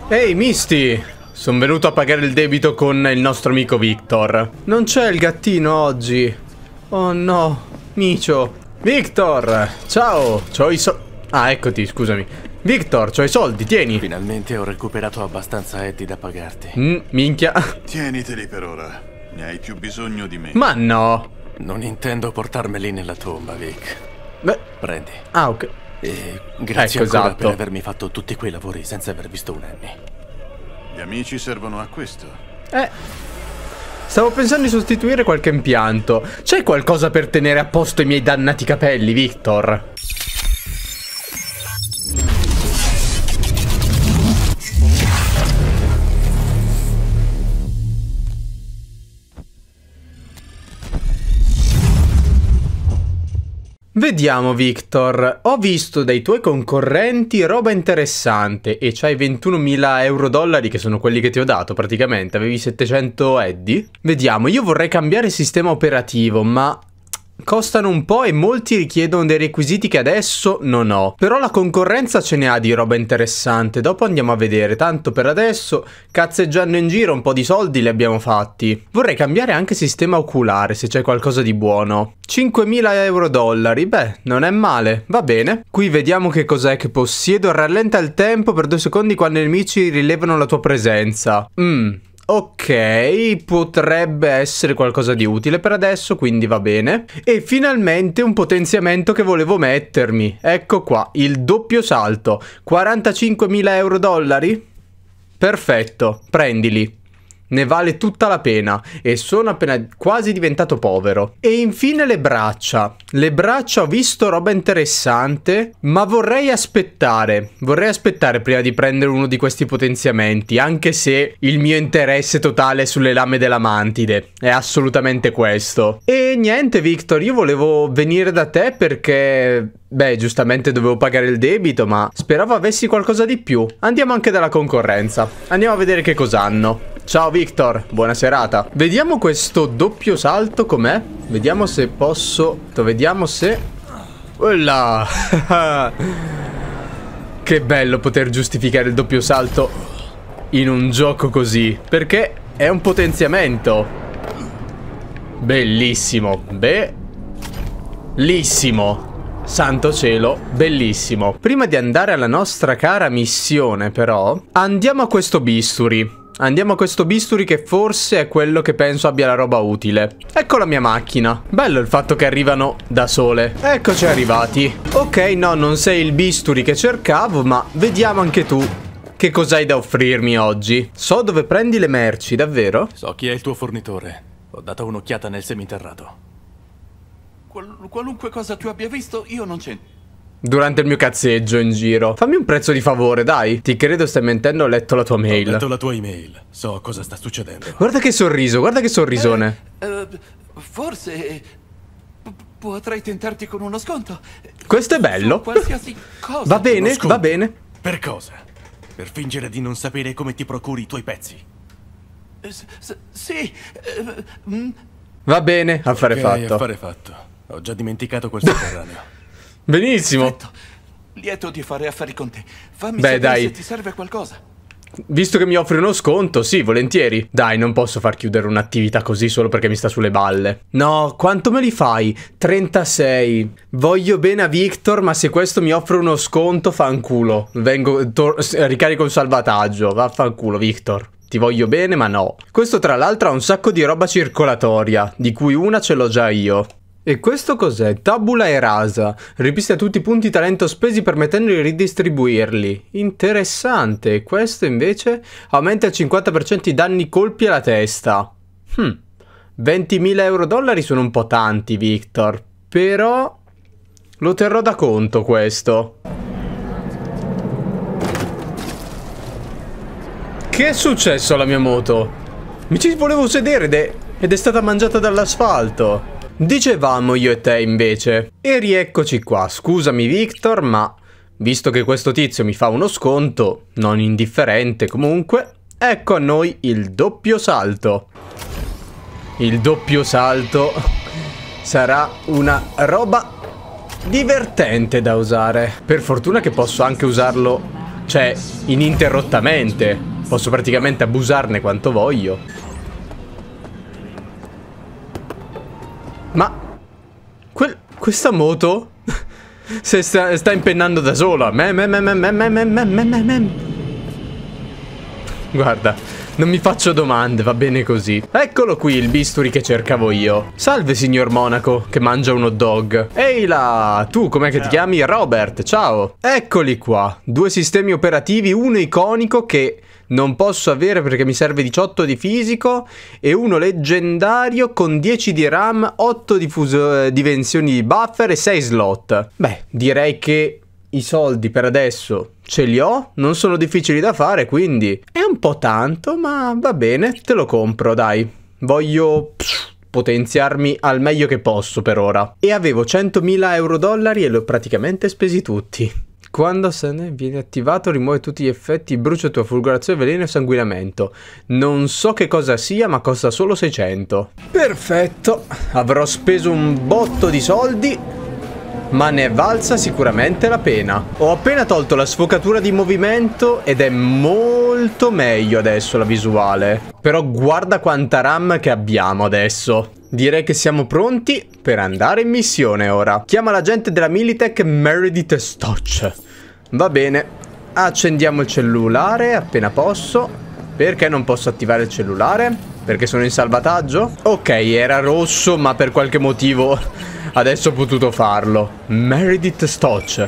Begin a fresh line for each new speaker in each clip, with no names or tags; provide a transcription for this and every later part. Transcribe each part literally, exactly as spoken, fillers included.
Ehi, Misty! Sono venuto a pagare il debito con il nostro amico Victor. Non c'è il gattino oggi. Oh no, Micio. Victor, ciao. C'ho i soldi. Ah, eccoti, scusami. Victor, c'ho i soldi, tieni.
Finalmente ho recuperato abbastanza Eddie da pagarti.
Mm, minchia.
Tieniteli per ora. Ne hai più bisogno di me.
Ma no.
Non intendo portarmeli nella tomba, Vic.
Beh.
Prendi.
Ah, ok.
E grazie
ecco,
ancora
esatto.
per avermi fatto tutti quei lavori senza aver visto un Annie.
Gli amici servono a questo.
Eh. Stavo pensando di sostituire qualche impianto. C'è qualcosa per tenere a posto i miei dannati capelli, Victor? Vediamo, Victor, ho visto dai tuoi concorrenti roba interessante e c'hai ventunomila euro dollari che sono quelli che ti ho dato praticamente, avevi settecento Eddie? Vediamo, io vorrei cambiare sistema operativo ma costano un po' e molti richiedono dei requisiti che adesso non ho. Però la concorrenza ce ne ha di roba interessante, dopo andiamo a vedere. Tanto per adesso, cazzeggiando in giro, un po' di soldi li abbiamo fatti. Vorrei cambiare anche sistema oculare, se c'è qualcosa di buono. cinquemila euro dollari, beh, non è male, va bene. Qui vediamo che cos'è che possiedo. Rallenta il tempo per due secondi quando i nemici rilevano la tua presenza. Mmm. Ok, potrebbe essere qualcosa di utile per adesso, quindi va bene. E finalmente un potenziamento che volevo mettermi. Ecco qua, il doppio salto. quarantacinquemila euro dollari? Perfetto, prendili. Ne vale tutta la pena e sono appena quasi diventato povero. E infine le braccia. Le braccia ho visto roba interessante, ma vorrei aspettare. Vorrei aspettare prima di prendere uno di questi potenziamenti, anche se il mio interesse totale è sulle lame della mantide. È assolutamente questo. E niente, Victor, io volevo venire da te perché... beh, giustamente dovevo pagare il debito, ma speravo avessi qualcosa di più. Andiamo anche dalla concorrenza. Andiamo a vedere che cosa hanno. Ciao Victor, buona serata. Vediamo questo doppio salto com'è. Vediamo se posso... Vediamo se... Ulla! Che bello poter giustificare il doppio salto in un gioco così, perché è un potenziamento. Bellissimo. Bellissimo. Santo cielo, bellissimo. Prima di andare alla nostra cara missione però, andiamo a questo bisturi. Andiamo a questo bisturi che forse è quello che penso abbia la roba utile. Ecco la mia macchina. Bello il fatto che arrivano da sole. Eccoci arrivati. Ok, no, non sei il bisturi che cercavo, ma vediamo anche tu che cos'hai da offrirmi oggi. So dove prendi le merci, davvero?
So chi è il tuo fornitore. Ho dato un'occhiata nel seminterrato.
Qual qualunque cosa tu abbia visto, io non c'entro.
Durante il mio cazzeggio in giro. Fammi un prezzo di favore, dai. Ti credo stai mentendo, ho letto la tua mail.
Ho letto la tua email. So cosa sta succedendo.
Guarda che sorriso, guarda che sorrisone.
Eh, eh, forse potrei tentarti con uno sconto.
Questo è bello.
Qualsiasi cosa.
Va bene, va bene.
Per cosa? Per fingere di non sapere come ti procuri i tuoi pezzi.
Eh, s sì. Eh, mm.
Va bene, affare
Ok,
fatto.
affare fatto. Ho già dimenticato quel sotterraneo.
Benissimo.
Perfetto. Lieto di fare affari con te. Fammi
Beh,
sapere
dai.
se ti serve qualcosa.
Visto che mi offri uno sconto, sì, volentieri. Dai, non posso far chiudere un'attività così solo perché mi sta sulle balle. No, quanto me li fai? trentasei. Voglio bene a Victor, ma se questo mi offre uno sconto, fanculo. Vengo, ricarico il salvataggio. Vaffanculo, Victor. Ti voglio bene, ma no. Questo tra l'altro ha un sacco di roba circolatoria, di cui una ce l'ho già io. E questo cos'è? Tabula e rasa. Ripristina tutti i punti talento spesi permettendo di ridistribuirli. Interessante. Questo invece aumenta il cinquanta per cento i danni colpi alla testa. Hmm. ventimila euro dollari sono un po' tanti, Victor. Però lo terrò da conto questo. Che è successo alla mia moto? Mi ci volevo sedere ed è, ed è stata mangiata dall'asfalto. Dicevamo io e te invece. E rieccoci qua. Scusami Victor, ma visto che questo tizio mi fa uno sconto, non indifferente comunque, ecco a noi il doppio salto. Il doppio salto sarà una roba divertente da usare. Per fortuna che posso anche usarlo Cioè, ininterrottamente. Posso praticamente abusarne quanto voglio. Ma... Quel, questa moto... Se sta, sta impennando da sola. Mem, mem, mem, mem, mem, mem, mem, mem. Guarda, non mi faccio domande, va bene così. Eccolo qui il bisturi che cercavo io. Salve signor Monaco, che mangia un hot dog. Ehi là, tu com'è che ti chiami? Robert, ciao. Eccoli qua, due sistemi operativi, uno iconico che non posso avere perché mi serve diciotto di fisico, e uno leggendario con dieci di RAM, otto di dimensioni di buffer e sei slot. Beh, direi che i soldi per adesso ce li ho, non sono difficili da fare, quindi è un po' tanto, ma va bene, te lo compro, dai. Voglio pff, potenziarmi al meglio che posso per ora. E avevo centomila euro dollari e li ho praticamente spesi tutti. Quando se ne viene attivato rimuove tutti gli effetti, brucia tua fulgurazione, veleno e sanguinamento. Non so che cosa sia, ma costa solo seicento. Perfetto, avrò speso un botto di soldi, ma ne è valsa sicuramente la pena. Ho appena tolto la sfocatura di movimento ed è molto meglio adesso la visuale. Però guarda quanta RAM che abbiamo adesso. Direi che siamo pronti per andare in missione ora. Chiama l'agente della Militech Meredith Stotch. Va bene, accendiamo il cellulare appena posso. Perché non posso attivare il cellulare? Perché sono in salvataggio? Ok, era rosso, ma per qualche motivo adesso ho potuto farlo. Meredith Stotch.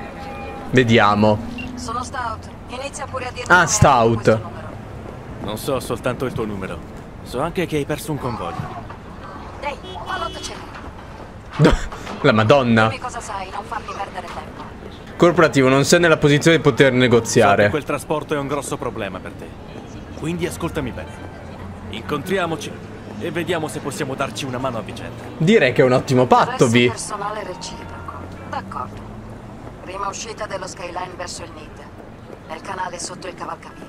Vediamo.
Sono Stout. Inizia pure a dirmi
Ah,
come
Stout.
hai questo numero.
Non so soltanto il tuo numero. So anche che hai perso un convoglio.
Ehi, fallo tacere.
La Madonna.
Dimmi cosa sai, non farmi perdere tempo.
Corporativo, non sei nella posizione di poter
So che
negoziare.
quel trasporto è un grosso problema per te. Quindi ascoltami bene. Incontriamoci e vediamo se possiamo darci una mano a vicenda.
Direi che è un ottimo patto,
Adesso
Vi.
personale reciproco. D'accordo. Prima uscita dello Skyline verso il N I D. Nel canale sotto il cavalcavia.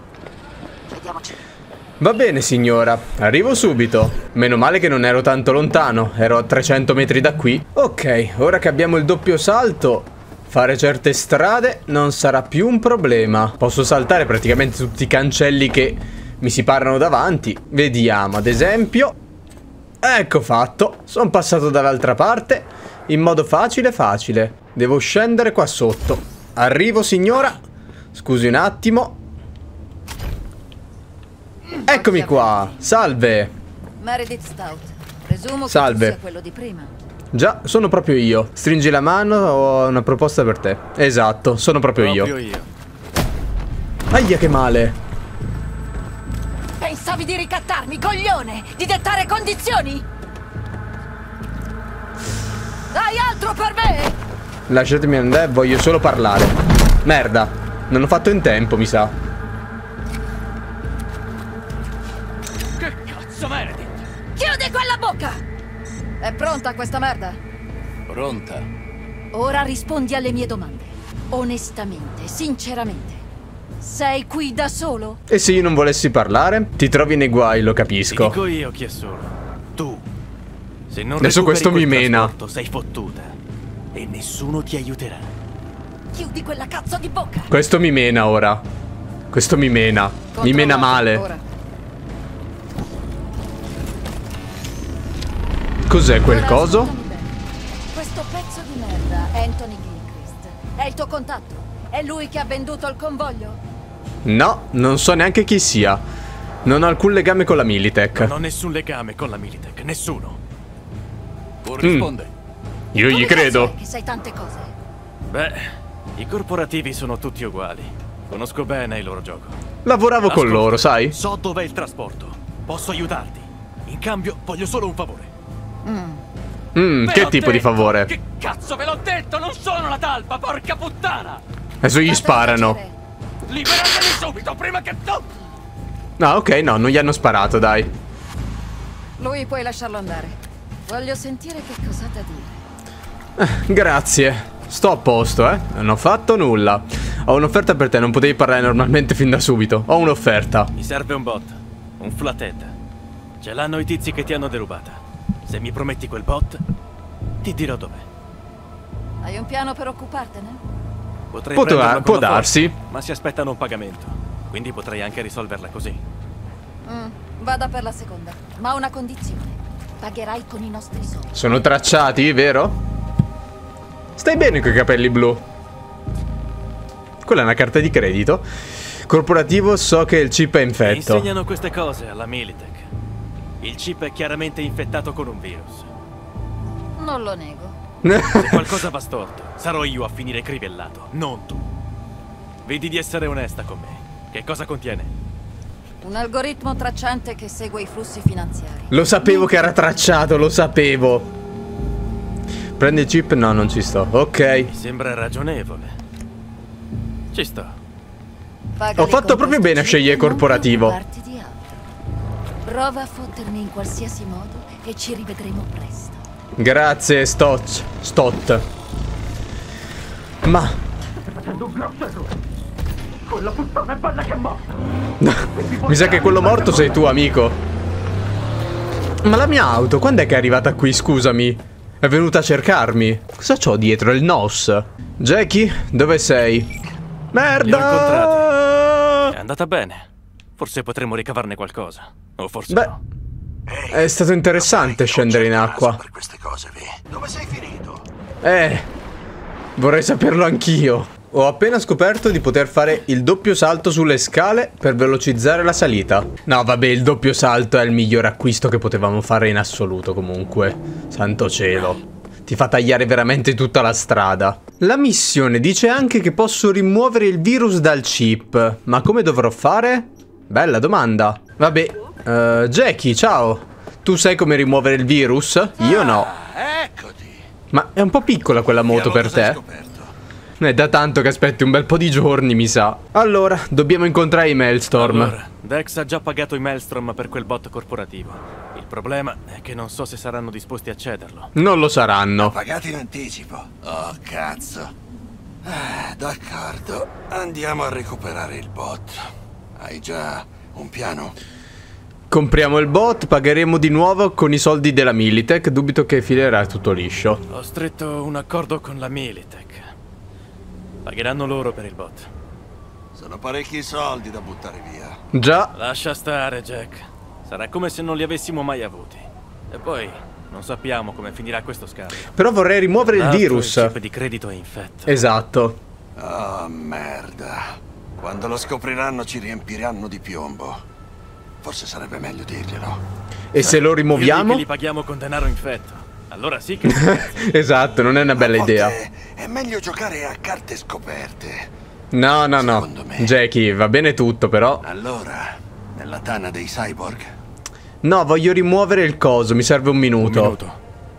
Vediamoci.
Va bene signora, arrivo subito. Meno male che non ero tanto lontano, ero a trecento metri da qui. Ok, ora che abbiamo il doppio salto, fare certe strade non sarà più un problema. Posso saltare praticamente tutti i cancelli che mi si parlano davanti. Vediamo, ad esempio. Ecco fatto, sono passato dall'altra parte in modo facile facile. Devo scendere qua sotto. Arrivo signora. Scusi un attimo. Eccomi qua, salve.
Meredith Stout. Presumo che
Salve.
tu sia quello di prima.
Già, sono proprio io. Stringi la mano, ho una proposta per te. Esatto, sono proprio,
Proprio
io.
io.
Aia che male.
Pensavi di ricattarmi, coglione? Di dettare condizioni? Hai altro per me?
Lasciatemi andare, voglio solo parlare. Merda, non ho fatto in tempo, mi sa.
Che cazzo, Meredith?
Chiudi quella bocca! È pronta questa merda?
Pronta.
Ora rispondi alle mie domande. Onestamente, sinceramente. Sei qui da solo?
E se io non volessi parlare? Ti trovi nei guai, lo
Ti
capisco.
dico io chi è solo. Tu. Se non
Adesso
recuperi
questo mi
quel
mena.
trasporto, sei fottuta. E nessuno ti aiuterà.
Chiudi quella cazzo di bocca!
Questo mi mena ora. Questo mi mena. Mi mena male.
Ora.
Cos'è quel
Ora
coso?
ascoltami bene. Questo pezzo di merda è Anthony Gilchrist. È il tuo contatto? È lui che ha venduto il convoglio?
No, non so neanche chi sia. Non ho alcun legame con la Militech.
Non ho nessun legame con la Militech, nessuno.
Corrisponde.
Io gli
Come cazzo
credo.
è che sai tante cose?
Beh, i corporativi sono tutti uguali. Conosco bene il loro gioco.
Lavoravo con
Ascolta,
loro, sai?
So dov'è il trasporto. Posso aiutarti. In cambio, voglio solo un favore.
Mm,
Ve
che
l'ho
tipo di
detto!
favore?
Che cazzo ve l'ho detto? Non sono la talpa, porca puttana!
Adesso gli
Fatemi
sparano.
piacere.
Liberateli subito, prima che tu...
No, ok, no, non gli hanno sparato, dai.
Lui puoi lasciarlo andare. Voglio sentire che cosa ha da dire.
Grazie. Sto a posto, eh. Non ho fatto nulla. Ho un'offerta per te, non potevi parlare normalmente fin da subito. Ho un'offerta.
Mi serve un bot, un flathead. Ce l'hanno i tizi che ti hanno derubata. Se mi prometti quel bot, ti dirò dov'è.
Hai un piano per occupartene?
Potrei
Può,
prenderlo con
può
la forza,
darsi.
ma si aspettano un pagamento. Quindi potrei anche risolverla così.
Mm, vada per la seconda, ma a una condizione. Pagherai con i nostri soldi.
Sono tracciati, vero? Stai bene coi capelli blu. Quella è una carta di credito. Corporativo, so che il chip è infetto.
Insegnano queste cose alla Militech. Il chip è chiaramente infettato con un virus.
Non lo nego.
Se qualcosa va storto, sarò io a finire crivellato, non tu. Vedi di essere onesta con me. Che cosa contiene?
Un algoritmo tracciante che segue i flussi finanziari.
Lo sapevo che era tracciato, lo sapevo. Prendi il chip? No, non ci sto. Ok.
Mi sembra ragionevole. Ci sto.
Pagali
Ho fatto
con
proprio
questo
bene a
chip
scegliere
e non
corporativo.
preoccuparti di altro. Prova a fottermi in qualsiasi modo e ci rivedremo presto.
Grazie, Stot. Stot. Ma...
Quella puttana è bella che è morta.
Mi sa che quello morto sei tu, amico. Ma la mia auto, quando è che è arrivata qui, scusami? È venuta a cercarmi. Cosa c'ho dietro? Il N O S. Jackie, dove sei? Merda!
È andata bene. Forse potremmo ricavarne qualcosa. O forse
Beh,
no.
è stato interessante scendere in acqua.
Per queste cose, vi. Dove sei finito?
Eh, vorrei saperlo anch'io. Ho appena scoperto di poter fare il doppio salto sulle scale per velocizzare la salita. No, vabbè, il doppio salto è il miglior acquisto che potevamo fare in assoluto comunque. Santo cielo. Ti fa tagliare veramente tutta la strada. La missione dice anche che posso rimuovere il virus dal chip. Ma come dovrò fare? Bella domanda. Vabbè, uh, Jackie, ciao. Tu sai come rimuovere il virus? Io no.
Eccoti.
Ma è un po' piccola quella moto per te? È da tanto che aspetti un bel po' di giorni, mi sa. Allora, dobbiamo incontrare i Maelstrom.
Allora, Dex ha già pagato i Maelstrom per quel bot corporativo. Il problema è che non so se saranno disposti a cederlo.
Non lo saranno.
Pagati in anticipo. Oh, cazzo. Eh, d'accordo. Andiamo a recuperare il bot. Hai già un piano?
Compriamo il bot, pagheremo di nuovo con i soldi della Militech. Dubito che filerà tutto liscio.
Ho stretto un accordo con la Militech. Pagheranno loro per il bot.
Sono parecchi soldi da buttare via.
Già.
Lascia stare, Jack. Sarà come se non li avessimo mai avuti. E poi non sappiamo come finirà questo scambio.
Però vorrei rimuovere il
L'altro,
virus.
Il chip di credito è infetto.
Esatto.
Oh, merda. Quando lo scopriranno ci riempiranno di piombo. Forse sarebbe meglio dirglielo.
E se lo rimuoviamo?
Io li paghiamo con denaro infetto. Allora sì che...
Esatto, non è una bella idea.
È meglio giocare a carte scoperte.
No, no, no. Jackie, va bene tutto, però.
Allora, nella tana dei cyborg?
No, voglio rimuovere il coso, mi serve un minuto.
Un minuto.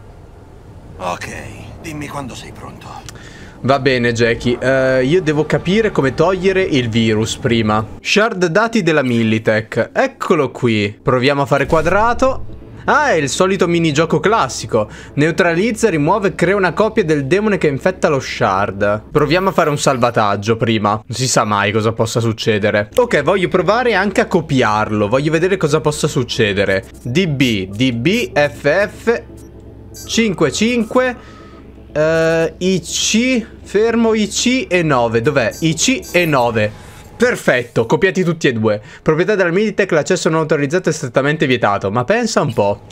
Ok, dimmi quando sei pronto.
Va bene, Jackie. Uh, io devo capire come togliere il virus prima. Shard dati della Militech. Eccolo qui. Proviamo a fare quadrato. Ah, è il solito minigioco classico. Neutralizza, rimuove e crea una copia del demone che infetta lo shard. Proviamo a fare un salvataggio prima. Non si sa mai cosa possa succedere. Ok, voglio provare anche a copiarlo. Voglio vedere cosa possa succedere. D B, D B, F F, cinque cinque, uh, I C, fermo I C e nove. Dov'è? I C e nove. Perfetto, copiati tutti e due. Proprietà della Militech, l'accesso non autorizzato è strettamente vietato. Ma pensa un po'.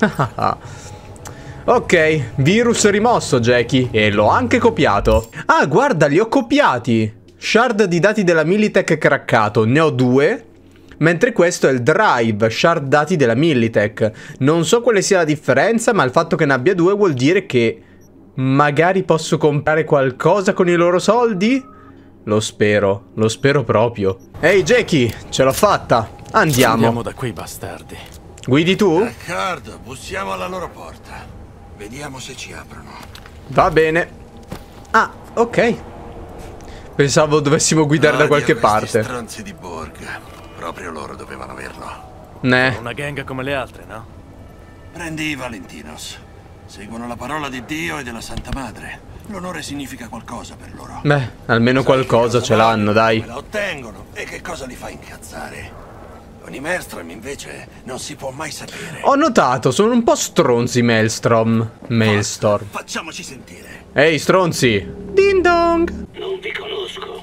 Ok, virus rimosso, Jackie. E l'ho anche copiato. Ah, guarda, li ho copiati. Shard di dati della Militech craccato. Ne ho due. Mentre questo è il drive, shard dati della Militech. Non so quale sia la differenza, ma il fatto che ne abbia due vuol dire che magari posso comprare qualcosa con i loro soldi? Lo spero, lo spero proprio. Ehi Jackie, ce l'ho fatta. Andiamo.
Andiamo da quei bastardi.
Guidi tu?
D'accordo, bussiamo alla loro porta. Vediamo se ci aprono.
Va bene. Ah, ok. Pensavo dovessimo guidare da qualche parte.
Stronzi di Borg. Proprio loro dovevano averlo.
Ne.
Una gang come le altre, no?
Prendi i Valentinos. Seguono la parola di Dio e della Santa Madre. L'onore significa qualcosa per loro.
Beh, almeno qualcosa ce l'hanno, dai.
Come la ottengono e che cosa li fa incazzare. Con i Maelstrom invece non si può mai sapere.
Ho notato, sono un po' stronzi Maelstrom. Maelstorm.
Facciamoci sentire.
Ehi stronzi. Ding dong.
Non vi conosco.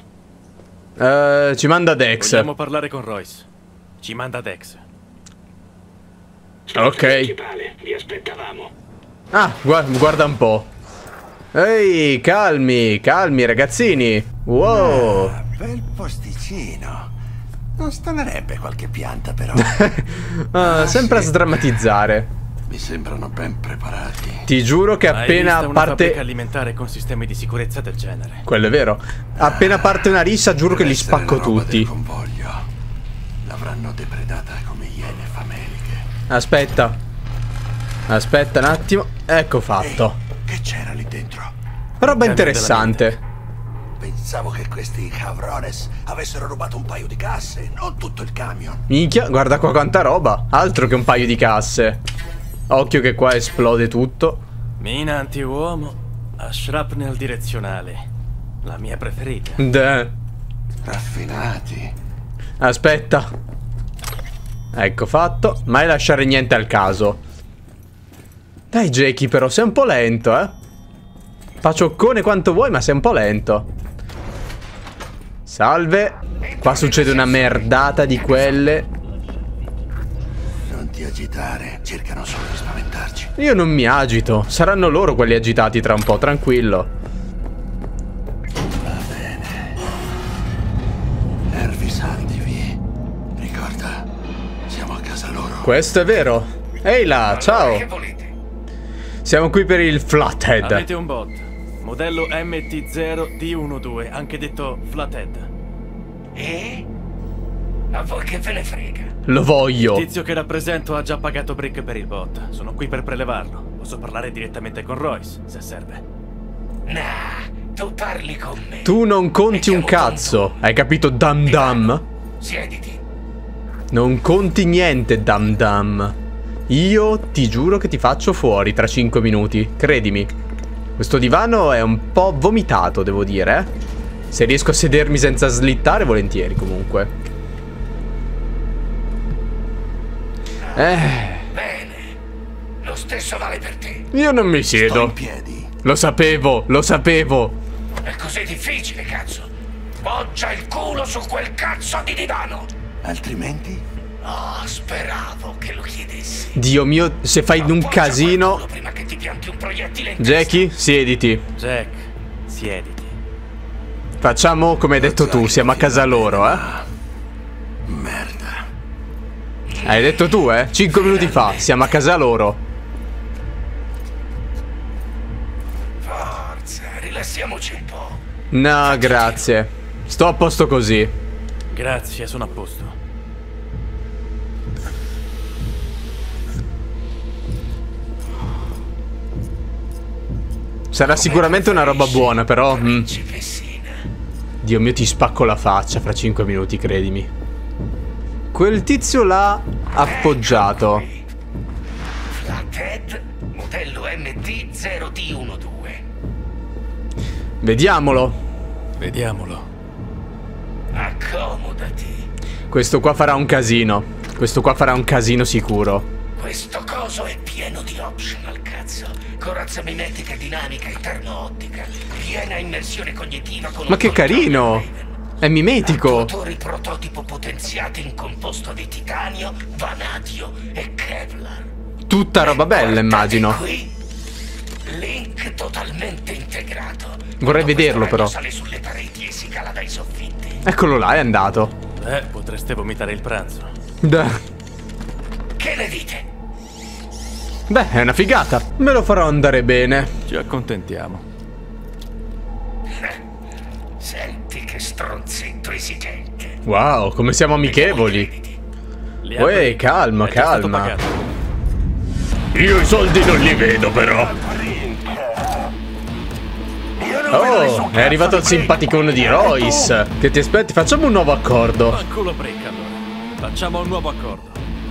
Uh, ci manda Dex.
Vogliamo parlare con Royce. Ci manda Dex.
Ok.
Vi aspettavamo.
Ah, guarda, guarda un po'. Ehi, calmi, calmi ragazzini. Wow.
Ah, bel posticino. Non stonerebbe qualche pianta però.
ah,
ah,
sempre
sì.
a sdrammatizzare.
Mi sembrano ben preparati.
Ti giuro che
Hai
appena
visto una
parte...
fabbrica alimentare con sistemi di sicurezza del genere.
Quello è vero. Appena parte una rissa giuro che li
Deve essere
spacco
la roba
tutti.
del convoglio. L'avranno depredata come iene fameliche.
Aspetta. Aspetta un attimo. Ecco fatto.
Ehi, che c'era lì dentro?
Roba interessante.
Pensavo che questi cabrones avessero rubato un paio di casse, non tutto il camion.
Minchia, guarda qua quanta roba. Altro che un paio di casse. Occhio che qua esplode tutto.
Mina anti-uomo a shrapnel direzionale. La mia preferita.
De.
Raffinati.
Aspetta. Ecco fatto. Mai lasciare niente al caso. Dai Jackie però sei un po' lento, eh. Facioccone quanto vuoi ma sei un po' lento. Salve. Qua succede una merdata di quelle.
Non ti agitare, cercano solo di spaventarci.
Io non mi agito. Saranno loro quelli agitati tra un po', tranquillo.
Va bene. Nervi saldivi. Ricorda, siamo a casa loro.
Questo è vero. Ehi là, ciao. Siamo qui per il Flathead.
Avete un bot. Modello M T zero D dodici, anche detto Flathead.
E? A voi che ve ne frega?
Lo voglio.
Il tizio che rappresento ha già pagato Brick per il bot. Sono qui per prelevarlo. Posso parlare direttamente con Royce, se serve.
Nah, tu parli con me.
Tu non conti un cazzo. Hai capito, Dam Dam?
Siediti.
Non conti niente, Dam Dam. Io ti giuro che ti faccio fuori tra cinque minuti. Credimi. Questo divano è un po' vomitato, devo dire, eh. Se riesco a sedermi senza slittare, volentieri, comunque. Eh.
Bene. Lo stesso vale per te.
Io non mi
Sto
siedo.
in piedi.
Lo sapevo, lo sapevo.
È così difficile, cazzo. Poggia il culo su quel cazzo di divano.
Altrimenti?
Oh, speravo che lo chiedessi.
Dio mio, se fai un
Appoggia quel
casino.
culo prima che ti pianti un proiettile in testa.
Jackie, siediti.
Jack, siediti.
Facciamo come hai detto tu, siamo a casa loro, eh.
Merda.
Hai detto tu, eh? Cinque minuti fa, siamo a casa loro.
Forza, rilassiamoci un po'.
No, grazie. Sto a posto così.
Grazie, sono a posto.
Sarà sicuramente una roba buona, però... mm.
Principessina.
Dio mio, ti spacco la faccia fra cinque minuti, credimi. Quel tizio l'ha appoggiato.
Flathead, modello M T zero D dodici.
Vediamolo.
Vediamolo.
Accomodati.
Questo qua farà un casino. Questo qua farà un casino sicuro.
Questo coso è pieno di optional, cazzo. Corazza mimetica dinamica e termo-ottica. Piena immersione cognitiva con
Ma
un
che carino!
Raven.
È mimetico.
Attuatori prototipo potenziati in composto di titanio, vanadio e Kevlar.
Tutta roba bella,
Guardate
immagino.
Qui. Link totalmente integrato.
Vorrei
Quando
vederlo,
questo
però.
sale sulle pareti e si cala dai soffitti.
Eccolo là, è andato.
Eh, potreste vomitare il pranzo.
Beh,
Che ne dite?
beh, è una figata. Me lo farò andare bene.
Ci accontentiamo.
Senti che stronzetto esigente.
Wow, come siamo amichevoli.
Li
Uè,
apri?
calma,
È già stato
calma.
pagato.
Io i soldi non li vedo, però. Oh, è arrivato il simpaticone di Royce. Che ti aspetti? Facciamo un nuovo accordo.
Fanculo Brick, allora. Facciamo un nuovo accordo.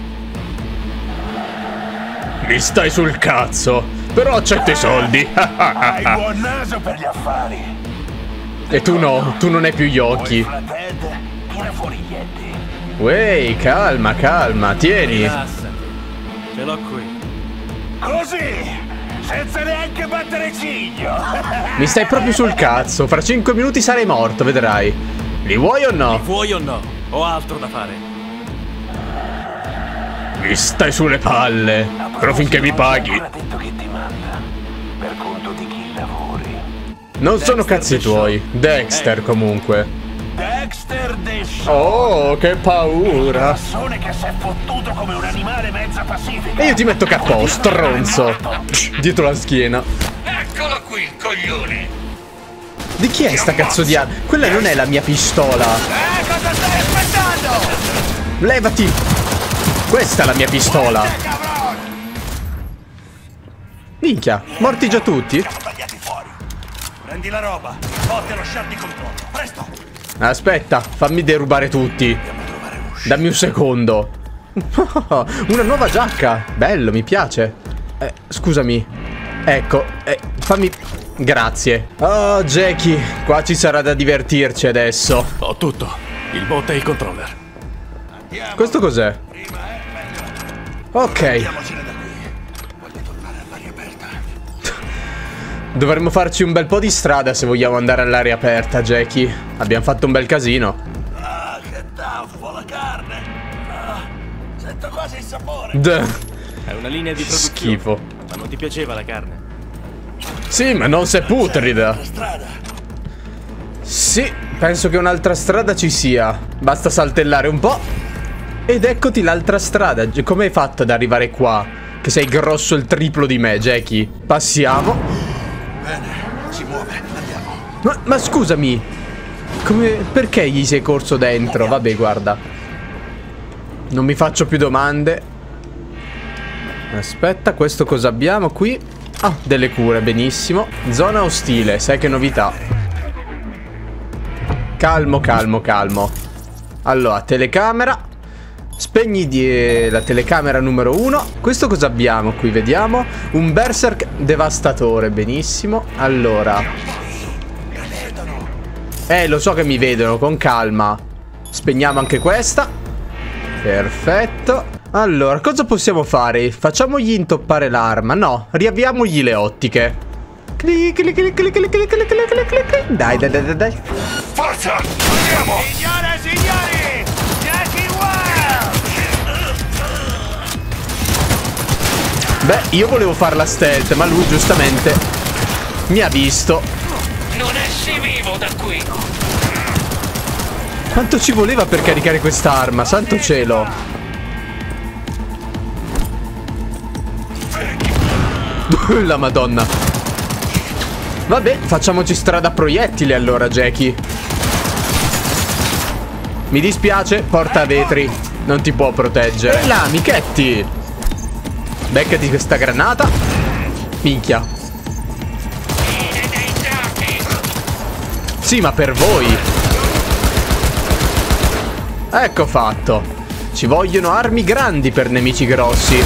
Mi stai sul cazzo. Però accetto i soldi.
Hai buon naso per gli affari.
E tu no, tu non hai più gli occhi.
Flathead, tira fuori gli enti.
Uè, calma, calma, tieni.
Rilassati. Ce l'ho qui.
Così, senza neanche battere ciglio.
Mi stai proprio sul cazzo. Fra cinque minuti sarai morto, vedrai. Li vuoi o no?
Li vuoi o no? Ho altro da fare.
Mi stai sulle palle. Però finché mi paghi.
Ancora detto che ti manda. Per conto di chi lavori?
Non sono cazzi
The Show.
tuoi. Dexter comunque.
Dexter The Show.
Oh, che paura.
Persone che si è fottuto come un animale mezza pacifica.
E io ti metto K O, stronzo. Dietro la schiena.
Eccolo qui il coglione!
Di chi è sta cazzo di arma? Quella non è la mia pistola.
Eh, cosa stai aspettando?
Levati. Questa è la mia pistola. Minchia, morti già tutti?
Tagliati fuori. Prendi la roba. Porti allo shard di controllo. Presto.
Aspetta, fammi derubare tutti. Dammi un secondo. Una nuova giacca. Bello, mi piace. Eh, scusami. Ecco, eh, fammi... Grazie. Oh, Jackie, qua ci sarà da divertirci adesso.
Ho tutto. Il bot e il controller.
Questo cos'è? Ok.
Andiamocene da qui. Voglio tornare all'aria aperta.
Dovremmo farci un bel po' di strada se vogliamo andare all'aria aperta, Jackie. Abbiamo fatto un bel casino.
Ah, che taffo, la carne. Ah, sento quasi il sapore.
Duh.
È una linea di produzione.
Schifo.
Ma non ti piaceva la carne?
Sì, ma non se putrida.
Strada.
Sì, penso che un'altra strada ci sia. Basta saltellare un po'. Ed eccoti l'altra strada. Come hai fatto ad arrivare qua? Che sei grosso il triplo di me, Jackie. Passiamo.
Bene, si muove, andiamo.
Ma, ma scusami. Come... Perché gli sei corso dentro? Vabbè, guarda. Non mi faccio più domande. Aspetta, questo cosa abbiamo qui? Ah, delle cure, benissimo. Zona ostile, sai che novità. Calmo, calmo, calmo. Allora, telecamera. Spegni di la telecamera numero uno. Questo cosa abbiamo qui? Vediamo. Un berserk devastatore, benissimo. Allora. Eh, lo so che mi vedono, con calma. Spegniamo anche questa. Perfetto. Allora, cosa possiamo fare? Facciamogli intoppare l'arma. No, riavviamogli le ottiche. Clic, clic, clic, clic, clic, clic, clic, clic, clic. Dai, dai, dai, dai.
Forza! Andiamo!
Signore e signori, Jackie Wild.
Beh, io volevo fare la stealth, ma lui giustamente mi ha visto.
Non esci vivo da qui!
Quanto ci voleva per caricare quest'arma? Santo cielo. La madonna. Vabbè, facciamoci strada a proiettili allora, Jackie. Mi dispiace, porta vetri. Non ti può proteggere. E là, amichetti. Beccati questa granata. Minchia. Sì, ma per voi. Ecco fatto. Ci vogliono armi grandi per nemici grossi.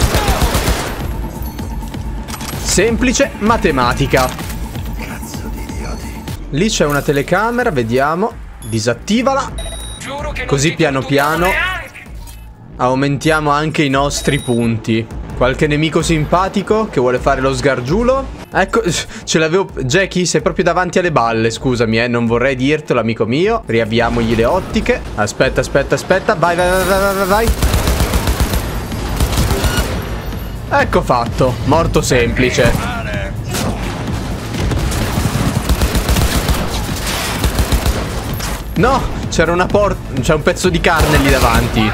Semplice matematica.
Cazzo di idioti.
Lì c'è una telecamera, vediamo. Disattivala. Così piano piano aumentiamo anche i nostri punti. Qualche nemico simpatico che vuole fare lo sgargiulo? Ecco, ce l'avevo... Jackie, sei proprio davanti alle balle, scusami, eh. Non vorrei dirtelo, amico mio. Riavviamogli le ottiche. Aspetta, aspetta, aspetta. Vai, vai, vai, vai, vai, vai. Ecco fatto, morto semplice. No, c'era una porta, c'è un pezzo di carne lì davanti.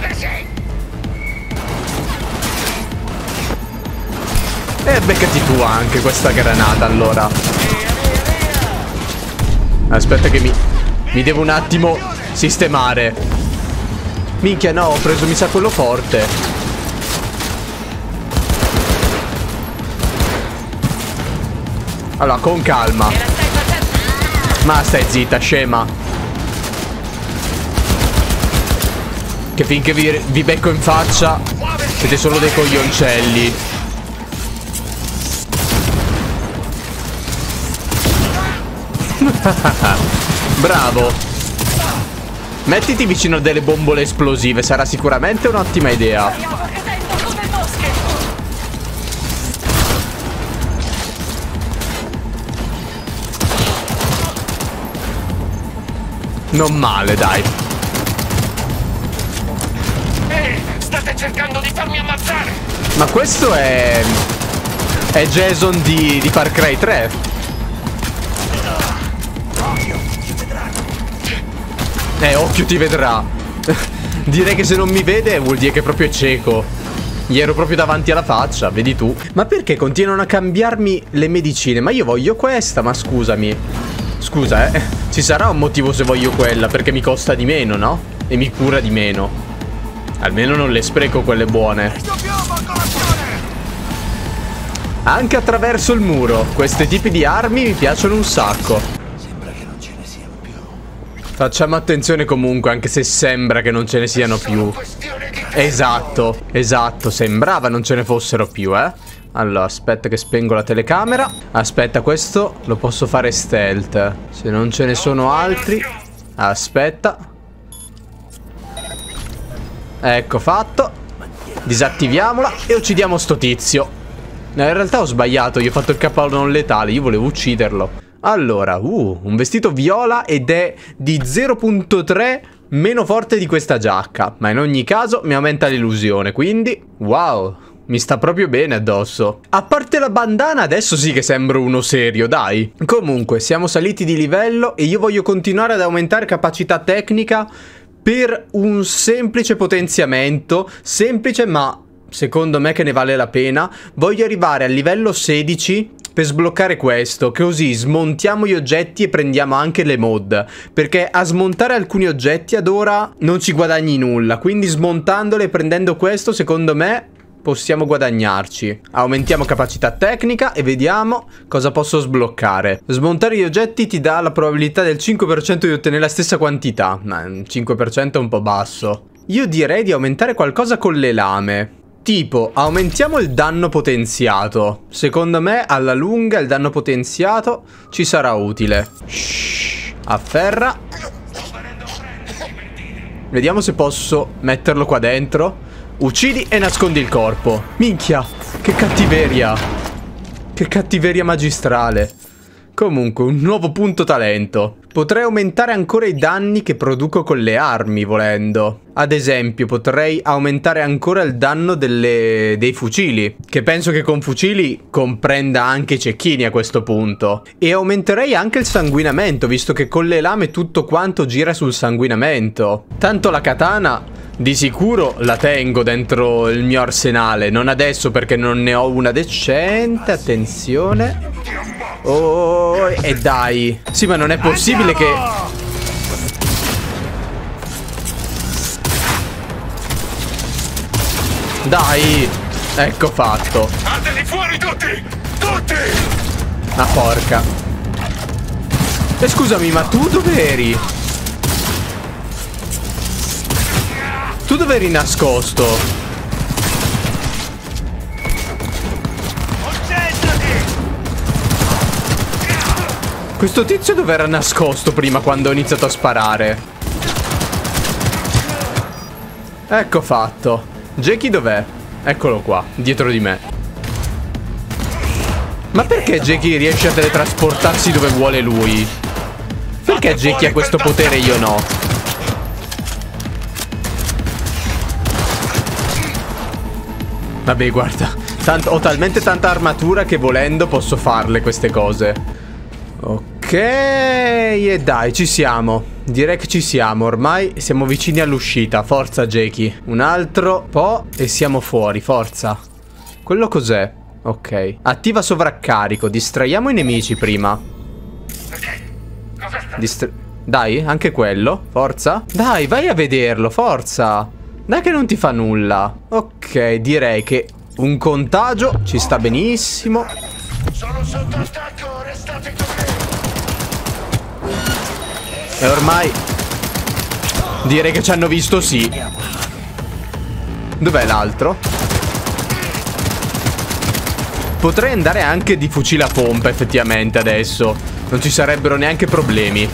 E beccati tu anche questa granata allora. Aspetta che mi, mi devo un attimo sistemare. Minchia, no, ho preso mi sa quello forte. Allora, con calma. Ma stai zitta, scema. Che finché vi, vi becco in faccia siete solo dei coglioncelli. Bravo. Mettiti vicino a delle bombole esplosive. Sarà sicuramente un'ottima idea. Non male, dai.
Ehi, state cercando di farmi ammazzare!
Ma questo è... È Jason di, di Far Cry tre. Eh, occhio ti vedrà. Direi che se non mi vede vuol dire che proprio è cieco. Gli ero proprio davanti alla faccia, vedi tu. Ma perché continuano a cambiarmi le medicine? Ma io voglio questa, ma scusami. Scusa, eh. Ci sarà un motivo se voglio quella, perché mi costa di meno, no? E mi cura di meno. Almeno non le spreco quelle buone. Anche attraverso il muro. Questi tipi di armi mi piacciono un sacco.
Sembra che non ce ne siano più.
Facciamo attenzione comunque, anche se sembra che non ce ne siano più. Esatto, esatto, sembrava non ce ne fossero più, eh. Allora, aspetta che spengo la telecamera. Aspetta, questo lo posso fare stealth. Se non ce ne sono altri. Aspetta. Ecco fatto. Disattiviamola e uccidiamo sto tizio. No, in realtà ho sbagliato, io ho fatto il K O non letale, io volevo ucciderlo. Allora, uh, un vestito viola ed è di zero virgola tre meno forte di questa giacca. Ma in ogni caso mi aumenta l'illusione, quindi... Wow, mi sta proprio bene addosso. A parte la bandana, adesso sì che sembro uno serio, dai. Comunque, siamo saliti di livello e io voglio continuare ad aumentare capacità tecnica per un semplice potenziamento. Semplice, ma... secondo me che ne vale la pena. Voglio arrivare al livello sedici per sbloccare questo, così smontiamo gli oggetti e prendiamo anche le mod, perché a smontare alcuni oggetti ad ora non ci guadagni nulla, quindi smontandole e prendendo questo secondo me possiamo guadagnarci. Aumentiamo capacità tecnica e vediamo cosa posso sbloccare. Smontare gli oggetti ti dà la probabilità del cinque per cento di ottenere la stessa quantità, ma cinque per cento è un po' basso. Io direi di aumentare qualcosa con le lame. Tipo, aumentiamo il danno potenziato. Secondo me, alla lunga, il danno potenziato ci sarà utile. Shhh, afferra. Vediamo se posso metterlo qua dentro. Uccidi e nascondi il corpo. Minchia, che cattiveria. Che cattiveria magistrale. Comunque, un nuovo punto talento. Potrei aumentare ancora i danni che produco con le armi, volendo. Ad esempio, potrei aumentare ancora il danno delle... dei fucili, che penso che con fucili comprenda anche i cecchini a questo punto. E aumenterei anche il sanguinamento, visto che con le lame tutto quanto gira sul sanguinamento. Tanto la katana... di sicuro la tengo dentro il mio arsenale. Non adesso perché non ne ho una decente. Attenzione. Oh, e dai. Sì, ma non è possibile che... Dai. Ecco fatto.
Fateli fuori tutti! Tutti!
Ah, porca. E scusami, ma tu dove eri? Tu dove eri nascosto? Questo tizio dove era nascosto prima quando ho iniziato a sparare? Ecco fatto. Jackie dov'è? Eccolo qua, dietro di me. Ma perché Jackie riesce a teletrasportarsi dove vuole lui? Perché Jackie ha questo potere e io no? Vabbè, guarda, tanto, ho talmente tanta armatura che volendo posso farle queste cose. Ok, e dai, ci siamo. Direi che ci siamo, ormai siamo vicini all'uscita. Forza, Jackie. Un altro po' e siamo fuori, forza. Quello cos'è? Ok. Attiva sovraccarico, distraiamo i nemici prima. Distra- Dai, anche quello, forza. Dai, vai a vederlo, forza. Dai che non ti fa nulla. Ok, direi che un contagio ci sta benissimo.
Sono sotto attacco, restate con me.
E ormai direi che ci hanno visto, sì. Dov'è l'altro? Potrei andare anche di fucile a pompa effettivamente adesso. Non ci sarebbero neanche problemi.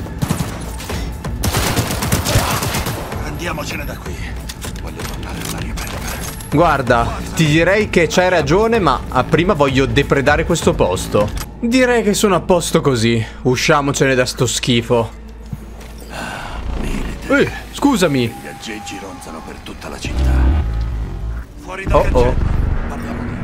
Andiamocene da qui. Voglio tornare all'aria aperta.
Guarda, ti direi che c'hai ragione, ma a prima voglio depredare questo posto. Direi che sono a posto così. Usciamocene da sto schifo. Eh, scusami.
Gli aggeggi ronzano per tutta la città. Fuori dal
Oh,
cancello.
oh.
Parliamo di...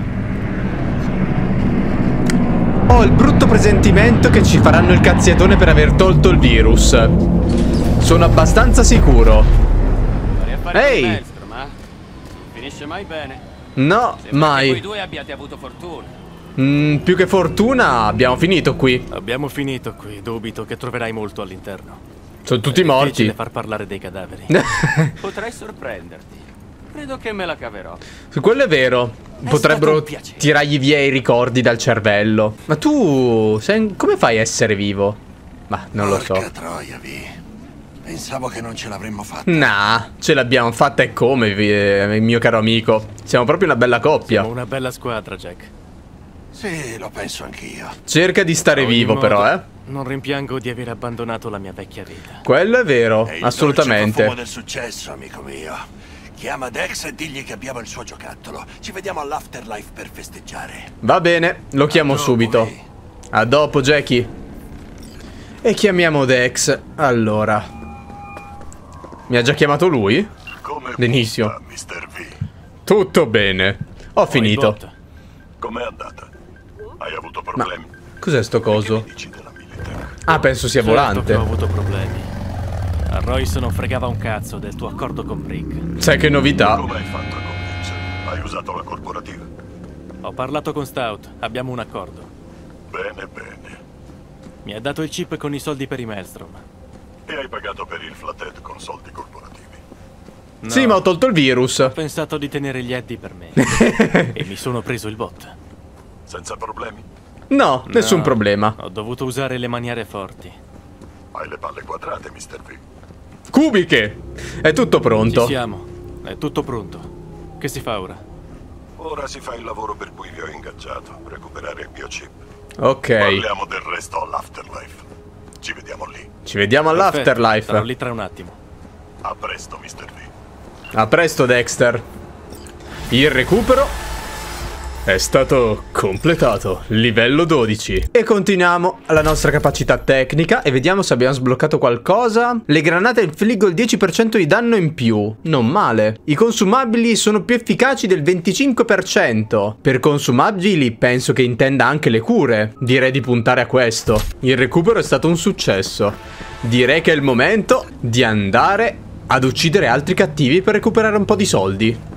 Ho il brutto presentimento che ci faranno il cazziatone per aver tolto il virus. Sono abbastanza sicuro. Ehi!
Ma finisce mai bene.
No,
Sembra
mai.
che voi due abbiate avuto fortuna.
Mm, più che fortuna, abbiamo finito qui.
Abbiamo finito qui, dubito che troverai molto all'interno.
Sono tutti
È
morti.
difficile far parlare dei cadaveri.
Potrei sorprenderti. Credo che me la caverò.
Quello è vero.
È
Potrebbero
stato un piacere.
tirargli via i ricordi dal cervello. Ma tu sei... come fai a essere vivo? Ma non lo so.
Porca troia, Vi. Pensavo che non ce l'avremmo fatta.
Nah, ce l'abbiamo fatta e come, eh, mio caro amico. Siamo proprio una bella coppia.
Siamo una bella squadra, Jack.
Sì, lo penso anch'io.
Cerca di stare
Ad ogni
vivo
modo,
però, eh.
Non rimpiango di aver abbandonato la mia vecchia vita.
Quello è vero,
È il
assolutamente.
dolce profumo del successo, amico mio. Chiama Dex e digli che abbiamo il suo giocattolo. Ci vediamo all'Afterlife per festeggiare.
Va bene, lo chiamo
A dopo,
subito.
Vi.
A dopo, Jackie. E chiamiamo Dex. Allora. Mi ha già chiamato lui?
Come
Benissimo.
va, mister V?
Tutto bene. Ho
Poi
finito.
bot.
Com'è andata? Hai avuto problemi?
Cos'è sto
Che mi
coso?
dici della Militech?
Ah, penso sia
Certo che
volante.
ho avuto problemi. A Royce non fregava un cazzo del tuo accordo con Brick.
Sai che novità?
Come hai fatto a convincere? Hai usato la corporativa?
Ho parlato con Stout, abbiamo un accordo.
Bene, bene.
Mi ha dato il chip con i soldi per i Maelstrom.
E hai pagato per il flathead con soldi corporativi?
No,
Sì, ma ho tolto il virus.
ho pensato di tenere gli Eddie per me. E mi sono preso il bot.
Senza problemi?
No, nessun
No,
problema.
Ho dovuto usare le maniere forti.
Hai le palle quadrate, mister V.
Cubiche! È tutto
Ci
pronto.
siamo. È tutto pronto. Che si fa ora?
Ora si fa il lavoro per cui vi ho ingaggiato, recuperare il biochip.
Ok.
Parliamo del resto all'Afterlife. Ci vediamo lì.
Ci vediamo
Perfetto, sarò
all'Afterlife.
lì tra un attimo.
A presto, mister V.
A presto, Dexter. Il recupero è stato completato. Livello dodici. E continuiamo la nostra capacità tecnica e vediamo se abbiamo sbloccato qualcosa. Le granate infliggono il dieci per cento di danno in più. Non male. I consumabili sono più efficaci del venticinque per cento. Per consumabili penso che intenda anche le cure. Direi di puntare a questo. Il recupero è stato un successo. Direi che è il momento di andare ad uccidere altri cattivi per recuperare un po' di soldi.